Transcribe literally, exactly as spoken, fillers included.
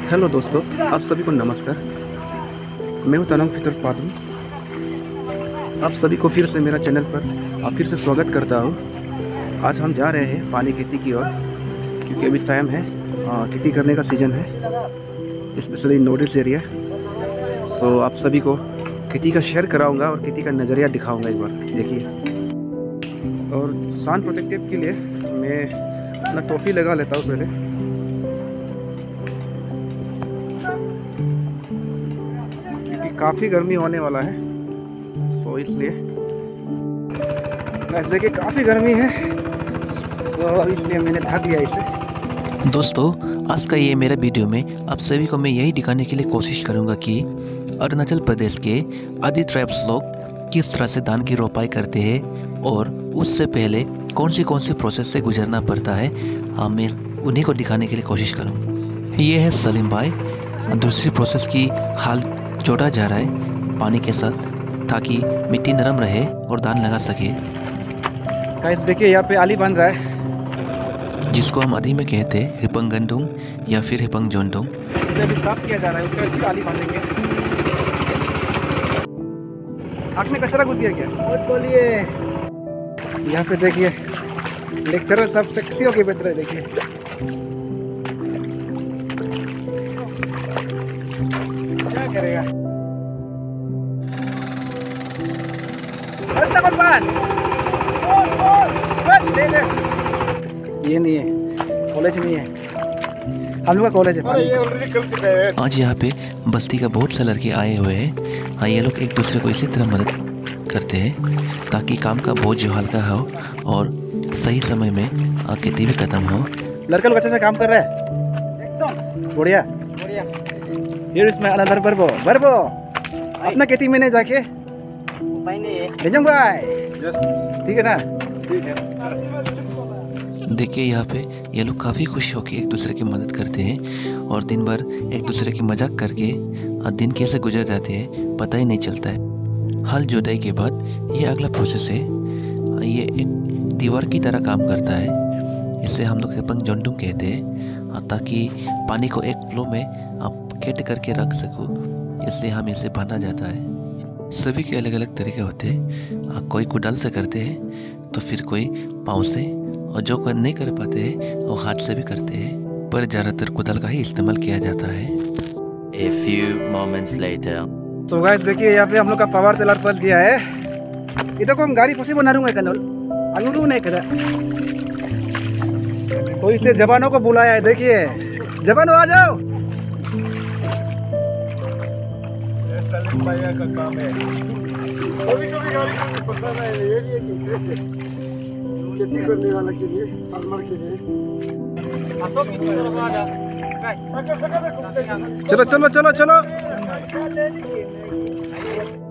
Hello दोस्तों, आप सभी को नमस्कार। मैं हूं तनंग फितर पादू। आप सभी को फिर से मेरा चैनल पर आप फिर से स्वागत करता हूं। आज हम जा रहे हैं पानी खेती की ओर, क्योंकि अभी टाइम है, आ, खेती करने का सीज़न है, specially north east area. So आप सभी को खेती का शेयर कराऊंगा और खेती का नज़रिया दिखाऊंगा एक बार। देखिए, और सन प्रोटेक्टिव के लिए मैं अपना टोपी लगा लेता हूँ पहले, काफ़ी गर्मी होने वाला है, तो इसलिए देखिए काफ़ी गर्मी है, तो इसलिए मैंने ढक लिया इसे। दोस्तों, आज का ये मेरा वीडियो में आप सभी को मैं यही दिखाने के लिए कोशिश करूंगा कि अरुणाचल प्रदेश के आदि ट्राइब्स लोग किस तरह से धान की रोपाई करते हैं और उससे पहले कौन सी कौन सी प्रोसेस से गुजरना पड़ता है। हाँ, मैं उन्हीं को दिखाने के लिए कोशिश करूँगा। ये है सलीम भाई। दूसरी प्रोसेस की हाल जोड़ा जा रहा है पानी के साथ, ताकि मिट्टी नरम रहे और धान लगा सके। गाइस देखिए, यहाँ पे आली बन रहा है, जिसको हम आदि में कहते हैं हिपंग गंडुंग या फिर हिपंग जोंडुंग। इसे अभी साफ किया जा रहा है, उसके बाद फिर आली बांधेंगे। आँख में कचरा घुस गया क्या? मत बोलिए। यहाँ पे देखिए लेक्चरर सब सेक्सी होके बैठ रहे। देखिए क्या करेगा? ये नहीं है, कॉलेज नहीं है, हम लोग का कॉलेज है। आज यहाँ पे बस्ती का बहुत से लड़के आए हुए हैं। हाँ, ये लोग एक दूसरे को इसी तरह मदद करते हैं ताकि काम का बोझ जो हल्का हो और सही समय में खेती भी खत्म हो। लड़का लोग अच्छे से काम कर रहा है, एकदम बढ़िया बढ़िया। Here is my another बर्बो बर्बो अपना खेती में नहीं जाके भेजूँ भाई, ठीक है ना? ठीक है। देखिए, यहाँ पे ये लोग काफ़ी खुश होकर एक दूसरे की मदद करते हैं और दिन भर एक दूसरे की मजाक करके दिन कैसे गुजर जाते हैं पता ही नहीं चलता है। हल जोताई के बाद ये अगला प्रोसेस है। ये एक दीवार की तरह काम करता है, इसे हम लोग हिपंग जोंडुंग कहते हैं, ताकि पानी को एक फ्लो में आप कैट करके रख सको, इसलिए हम इसे बांधा जाता है। सभी के अलग अलग तरीके होते हैं। कोई कुदाल से करते हैं तो फिर कोई पाँव से, और जो कर नहीं कर पाते हैं वो हाथ से भी करते हैं, पर ज़्यादातर कुदाल का ही इस्तेमाल किया जाता है। A few moments later. तो गाइस देखिए, यहाँ पे हम लोग का पावर टिलर फंस गया है। इधर को हम गाड़ी खुशी बना रूंगा कनल अनुरू नहीं करा, तो इसे जवानों को बुलाया है। देखिए जवानों आ जाओ। सलीम भैया का काम है, कभी कभी गाड़ी को फंसाना है। ये भी एक इंटरेस्ट है खेती करने वाला के लिए, फार्मर के लिए। चलो चलो चलो चलो।